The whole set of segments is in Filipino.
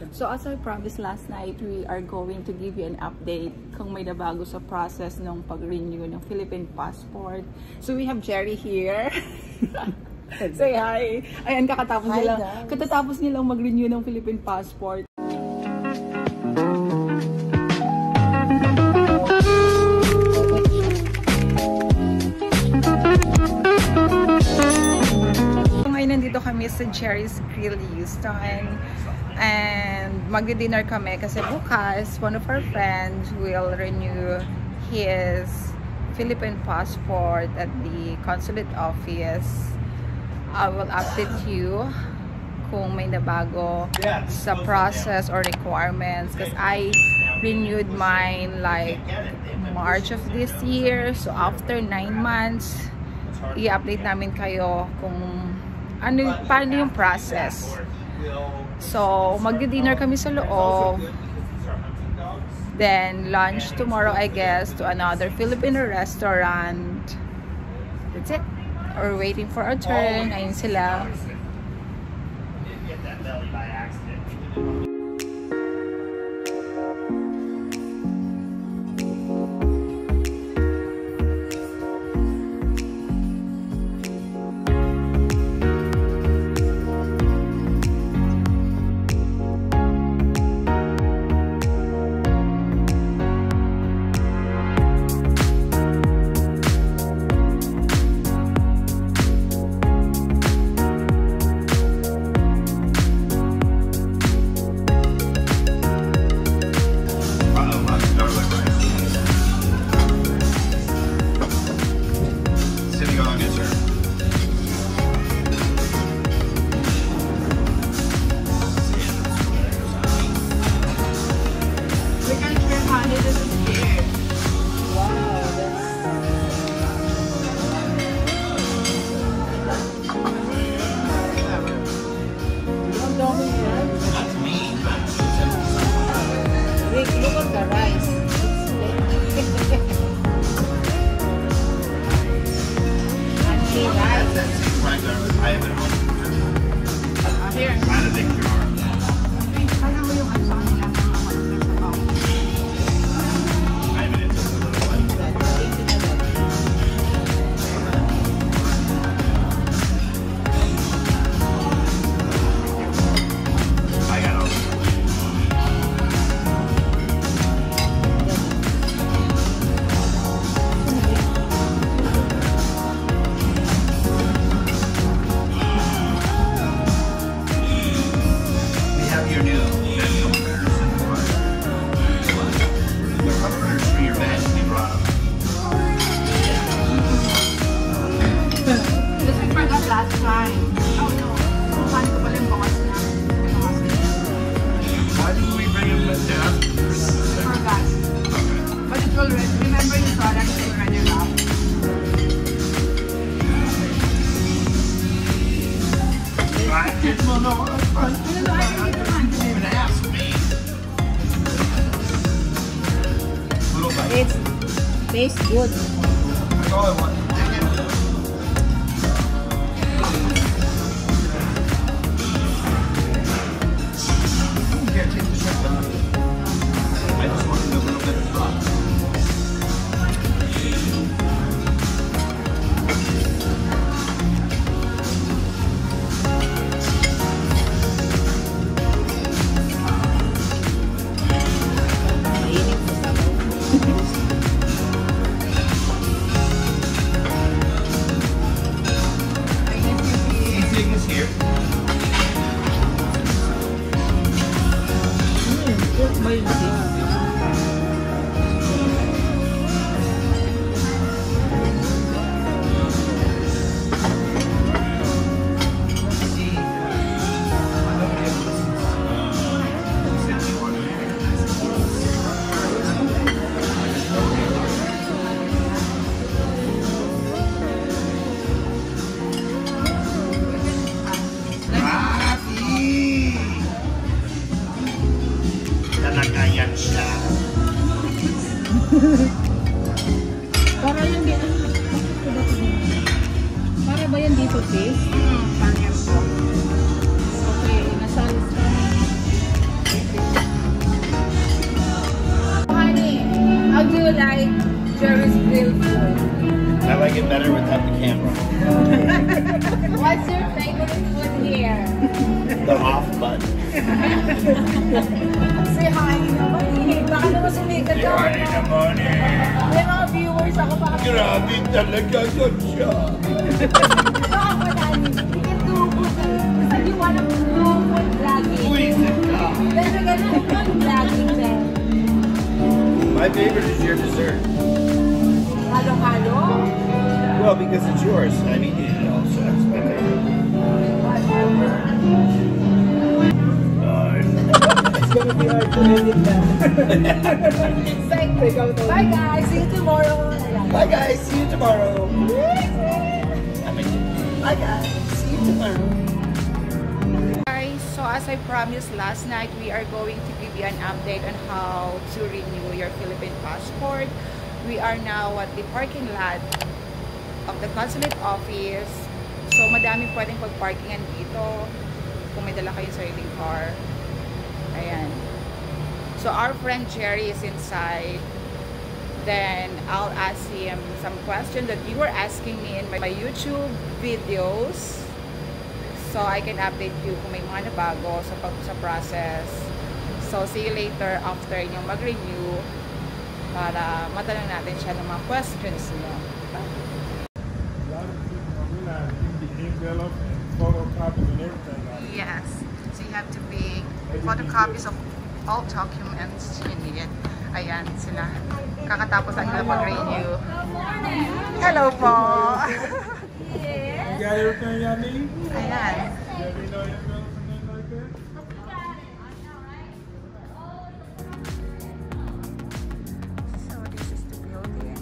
So as I promised last night, we are going to give you an update kung may nabago sa process ng pag-renew ng Philippine passport. So we have Gerry here. Say hi! Ayan, katatapos nilang mag-renew ng Philippine passport. Nandito kami sa Gerry's Grill Houston and magdi-dinner kami kasi bukas one of our friends will renew his Philippine passport at the consulate office. I will update you kung may nabago sa process or requirements because I renewed mine like March of this year, so after 9 months i-update namin kayo kung paano yung process. So, magdi-dinner kami sa loob. Then, lunch tomorrow, I guess, to another Filipino restaurant. That's it. We're waiting for our turn. Ayun sila. It tastes good. That's all I want. I just wanted a little bit of broth. Para yung para ba yan dito, sis? Okay, nasalis ka. real food? I like it better without the camera. What's your favorite food here? The off button. Say hi naman eh. Baka naman sumigat ka. Hi in the morning. May mga viewers ako baka. Grabe talaga siya. Baka madami. You can do food. Kasi you wanna do food vlogging. Buwisit ka. Pero ganun food vlogging din. My favorite is your dessert. Halo-halo? Well, because it's yours. I mean, it also that's my favorite. It's gonna be hard to edit that. Bye guys, see you tomorrow. Bye guys, see you tomorrow. Bye guys, see you tomorrow. Guys, so as I promised last night, we are going to give you an update on how to renew your Philippine passport. We are now at the parking lot of the consulate office. So madami pwedeng pag-parkingan dito kung may dala kayong sariling car. Ayan. So our friend Gerry is inside. Then I'll ask him some questions that you were asking me in my YouTube videos. So I can update you kung may mga nabago sa process. So see you later after inyong mag-renew para matanong natin siya ng mga questions niyo. Envelope and photocopies and everything. Yes. So you have to bring photocopies of all documents you need. Ayan sila. Kakatapos lang nila mag-renew. Hello po! You got everything y'all need? Ayan. You know envelopes and things like that? So this is the building.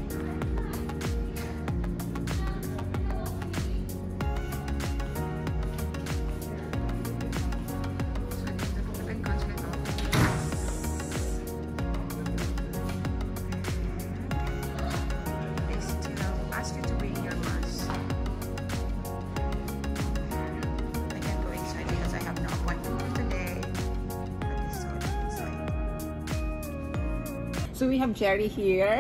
So this is the Philippine consulate office. They still ask you to bring your mask. I can't go inside because I have no appointment for today. But this is all inside. So we have Gerry here.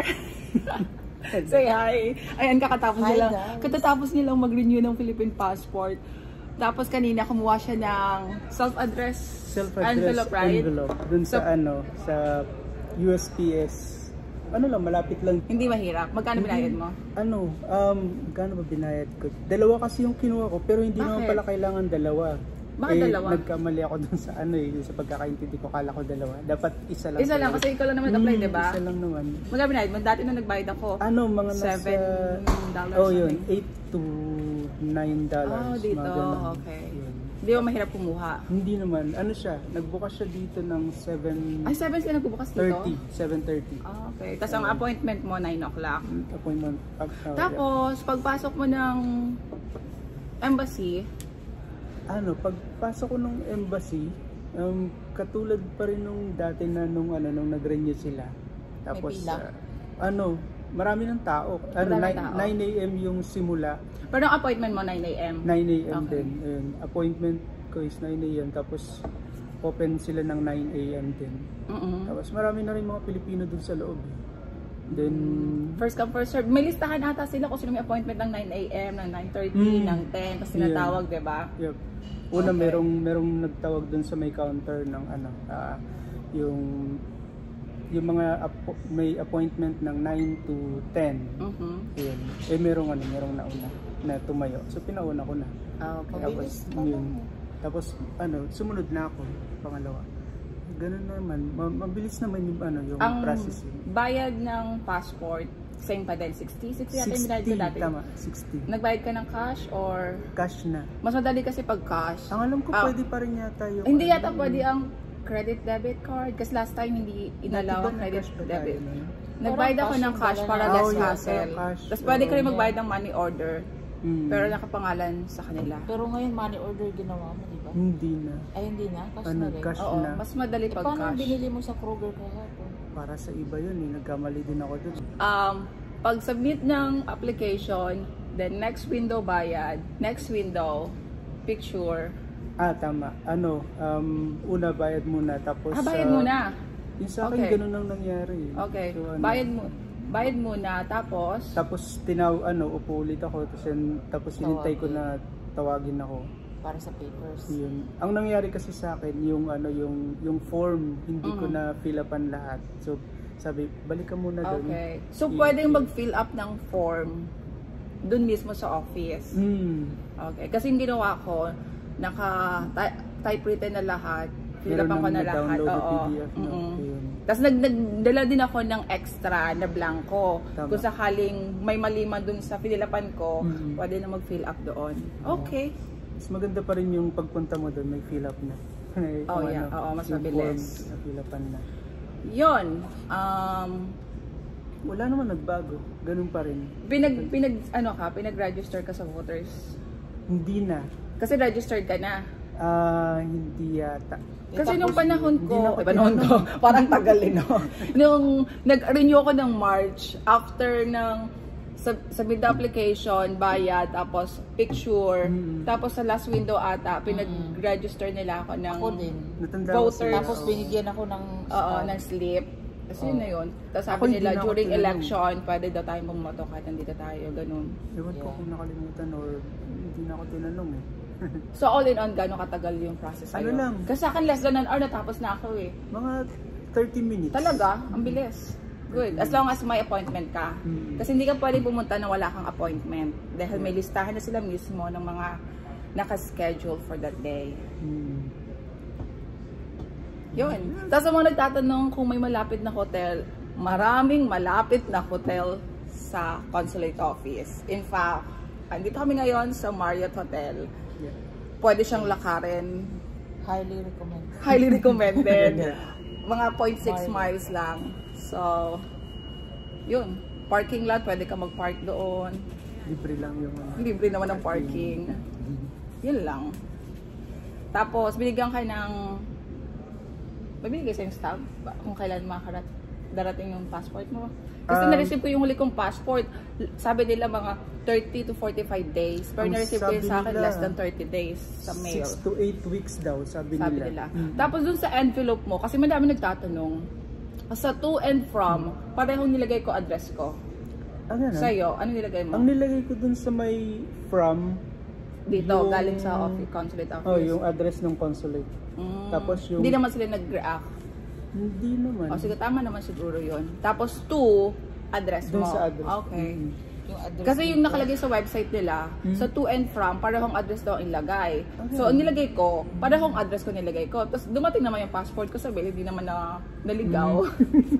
Say hi. Ayan, kakatapos nilang mag-renew ng Philippine passport. Tapos kanina kumuha siya ng self-address envelope, right? Dun sa sa USPS. Ano lang, malapit lang. Hindi mahirap. Magkano binayad mo? Magkano ba binayad ko? Dalawa kasi yung kinuha ko, pero hindi naman Bakit? pala kailangan dalawa. Bakit dalawa? Nagkamali ako dun sa yung sa pagkakaintindi ko, kala ko dalawa. Dapat isa lang. Isa lang kasi ikaw lang naman nag-apply, di ba? Isa lang naman. Magkano binayad mo? Dati nung nagbayad ako. Mga nasa $7. Oh, yun. $8 to $9. Oh, dito. mga ganun. Okay. Yun. Hindi mo mahirap kumuha. Hindi naman. Ano siya? Nagbukas siya dito ng 7:30. Ay, 7 sila nagbubukas dito? 7:30. Ah, okay. Tapos ang appointment mo, 9 o'clock. Appointment. Tapos, pagpasok mo ng embassy, pagpasok ko ng embassy, katulad pa rin nung dati na nung nag-renew sila. Tapos pila? marami ng tao. 9 AM yung simula. pero ang appointment mo 9 AM? 9 AM Okay. din. Ayun. Appointment ko is 9 AM tapos open sila ng 9 AM din. Tapos marami na rin mga Pilipino dun sa loob. Then First come, first serve. May listahan ata sila kung sino may appointment ng 9 AM, ng 9:30, ng 10, tapos tinatawag, di ba? Yep. Una, Okay. merong nagtawag dun sa may counter ng yung mga may appointment ng 9 to 10. Ayun. Merong nauna na tumayo. So pinauna ko na. Okay. Tapos sumunod na ako pangalawa. Ganun naman. Mabilis naman yung Ang processing. bayad ng passport, same pa din, 60 yata yung binayad ko dati. Tama, 60. Nagbayad ka ng cash or Cash na. mas madali kasi pag cash? Ang alam ko pwede pa rin yata yung Hindi yata pwede ang credit debit card kasi last time hindi inalaw ang credit debit. Nagbayad ako ng cash para less hassle. Tapos pwede ka rin magbayad ng money order. Pero nakapangalan sa kanila. Pero ngayon money order ginawa mo, di ba? Hindi na. Ay, hindi na? Cash na rin? Cash Oo, na. mas madali pag Paano cash. binili mo sa Kroger kahapon? Para sa iba yun nagkamali din ako dun. Pag submit ng application, then next window bayad, next window picture. Tama. Una bayad muna tapos Bayad muna. Yung sa akin Okay. ganun ang nangyari. Okay. So, Bayad mo. Bayad muna, tapos? Tapos upo ulit ako, tapos hinintay ko na tawagin ako. Para sa papers. Yun. Ang nangyari kasi sa akin, yung form, hindi ko na fill upan lahat. So, sabi, balik ka muna doon. Okay. So, pwedeng mag-fill up ng form doon mismo sa office. Okay. Kasi yung ginawa ko, naka-typewritten na lahat. Fill upan ko na lahat. Oo. Tapos nagdala din ako ng extra na blanco. Tama. Kung sakaling may maliman dun sa fill upan ko, pwede na mag-fill up doon. Okay. Mas maganda pa rin yung pagpunta mo doon, may fill up na. Oo, mas mabilis. Fill upan na. Yun. Wala naman nagbago. Ganun pa rin. Pinag-register ka sa voters? Hindi na. Kasi registered ka na? Hindi yata. Kasi nung panahon ko, parang tagal no? Nung nag-renew ako ng March, after ng submit the application, bayad, tapos picture, tapos sa last window ata, pinag-register nila ako ng voters. Tapos binigyan ako ng slip. Kasi yun na yun. Tapos sabi nila, during election, pwede daw tayo bumoto kahit nandito tayo, ganun. Ewan ko kung nakalimutan or hindi na ako tinanong eh. So all in on, gano'ng katagal yung process sa'yo? Lang. Kasi sa akin less than an hour, natapos na ako eh. Mga 30 minutes. Talaga? Ang bilis. Good. As long as may appointment ka. Kasi hindi ka pwede pumunta na wala kang appointment. Dahil may listahan na sila mismo ng mga nakaschedule for that day. Yun. Tapos ang mga nagtatanong kung may malapit na hotel, maraming malapit na hotel sa consulate office. In fact, andito kami ngayon sa Marriott Hotel. Pwede siyang lakarin. Highly recommended. Highly recommended. Mga 0.6 miles lang. So, yun. Parking lot, pwede ka mag-park doon. Libre lang yung libre naman ang parking. Yun lang. Tapos, binigyan ka ng mabibigay sa yung staff kung kailan darating yung passport mo. Kasi na-receive ko yung huli kong passport. Sabi nila mga 30 to 45 days. Pero na-receive ko yung sa akin less than 30 days sa mail. 6 to 8 weeks daw, sabi nila. Tapos dun sa envelope mo, kasi madami nagtatanong, sa to and from, parehong nilagay ko address ko. Sa'yo, ano nilagay mo? Ang nilagay ko dun sa may from, dito, galing sa consulate office. Yung address ng consulate. Tapos yung... Hindi naman sila nag-react. Hindi naman. Sige, tama naman siguro yun. Tapos to, address mo. Dun sa address. Okay. Yung kasi yung nakalagay sa website nila, sa to and from, parehong address daw ang ilagay. So, ang nilagay ko, parehong address ko nilagay ko. Tapos dumating naman yung passport ko, sabi, hindi naman na naligaw.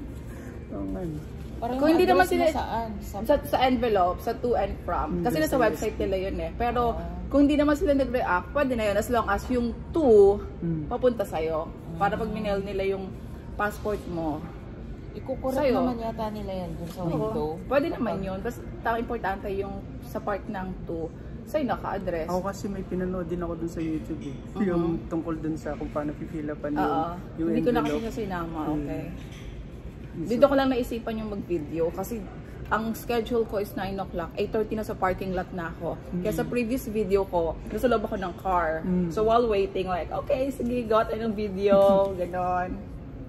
Kung hindi naman sila sa envelope, sa to and from, kasi nasa website nila yun eh. Pero kung hindi naman sila nag-react, pwede na yun as long as yung to papunta sa'yo. Para pag minel nila yung passport mo, ikukurap naman yata nila yan dun sa window. Pwede naman yun. Basta importante yung sa part ng to, sa'yo naka-address. Ako kasi may pinanood din ako dun sa YouTube eh. Yung tungkol dun sa kung paano pifill upan yung hindi ko na kasi sinama. Okay. Dito ko lang naisipan yung mag-video kasi ang schedule ko is 9 o'clock. 8:30 na sa parking lot na ako. Kaya sa previous video ko, nasa loob ako ng car. So while waiting, like, okay, sige, got ng video, ganon.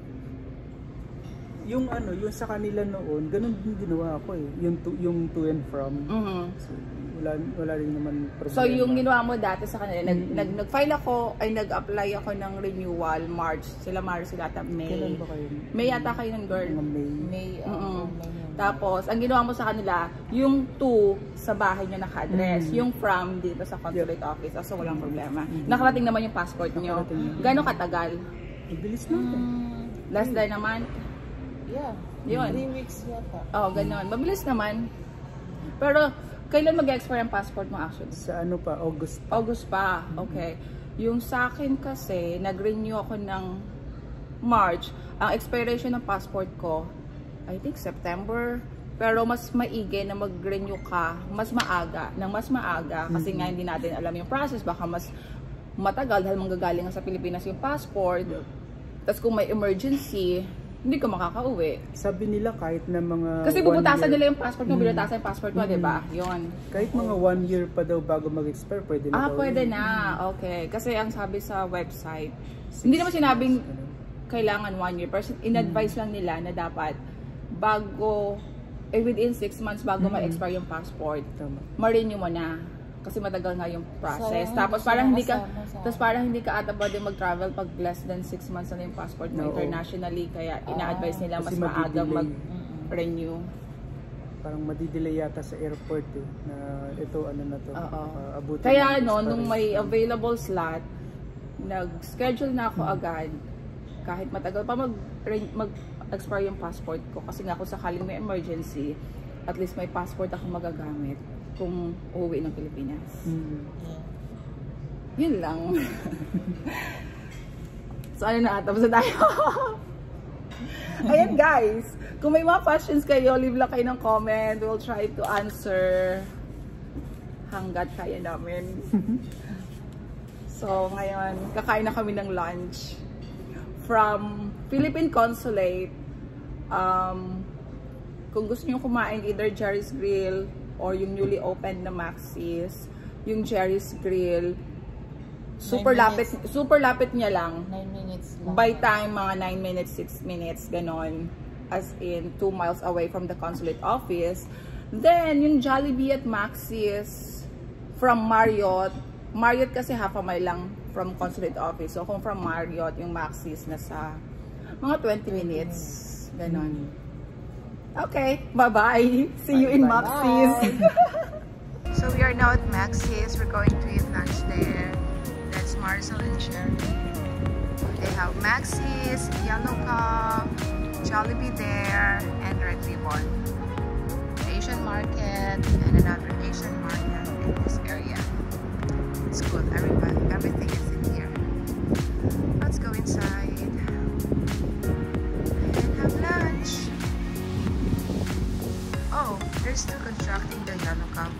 Yung sa kanila noon, ganun din ginawa ko eh. Yung to and from. So, wala rin naman problema. So yung ginawa mo dati sa kanila, nag-file ako, ay nag-apply ako ng renewal March. Sila ata May. Kailan ba kayo? May yata kayo ng girl. May. Tapos, ang ginawa mo sa kanila, yung to sa bahay nyo naka-address, yung from dito sa consulate office. So walang problema. Nakarating naman yung passport nyo. Gano'ng katagal? Mabilis naman. Less than a month? Yeah. Yun. 3 weeks yata. Ganon. Mabilis naman. Pero, kailan mag-expire ang passport mo actually? Sa pa? August. August pa. Okay. Yung sa akin kasi, nag-renew ako ng March. Ang expiration ng passport ko, I think September. Pero mas maigi na mag-renew ka mas maaga. Kasi nga hindi natin alam yung process. Baka mas matagal dahil manggagaling sa Pilipinas yung passport. Tapos kung may emergency, hindi ka makakauwi. Sabi nila kahit na mga kasi bubutasan nila yung passport mo, binutasan yung passport mo, diba? Yun. Kahit mga 1 year pa daw bago mag-expire, pwede na daw. Pwede na. Okay. Kasi ang sabi sa website, hindi naman sinabing kailangan 1 year. Pero in-advise lang nila na dapat bago within 6 months bago ma-expire yung passport, ma-renew mo na. Kasi matagal nga yung process. Tapos parang hindi ka ata pwede mag-travel pag less than 6 months na yung passport mo internationally. Kaya ina-advise nila mas maagang mag-renew. Parang madidelay yata sa airport na ito ano na to. Abutin kaya nung may available slot, nag-schedule na ako agad. Kahit matagal pa mag-expire yung passport ko. Kasi nga kung sakaling may emergency, at least may passport ako magagamit kung uuwi ng Pilipinas. Yun lang. So ano na, tapos na tayo. Ayan guys, kung may mga questions kayo, leave lang kayo ng comment. We'll try to answer hanggat kaya namin. So ngayon, kakain na kami ng lunch from Philippine Consulate. Kung gusto niyo kumain, either Gerry's Grill or yung newly opened na Maxis, yung Gerry's Grill, super lapit niya lang. 9 minutes lang. By time, mga 9 minutes, 6 minutes, ganon. As in, 2 miles away from the consulate office. Then, yung Jollibee at Maxis from Marriott kasi half a mile lang from consulate office. So, kung from Marriott, yung Maxis nasa mga 20 minutes. Ganon. Okay, bye-bye. See you in Maxis. So we are now at Maxis. We're going to eat lunch there. That's Marcel and Gerry. They have Maxis, Yellow Cup, Jollibee there, and Red Ribbon. Asian market and another Asian market in this area. It's good. Everything is in here. Let's go inside and have lunch. Oh, they're still constructing the Yellow Cup.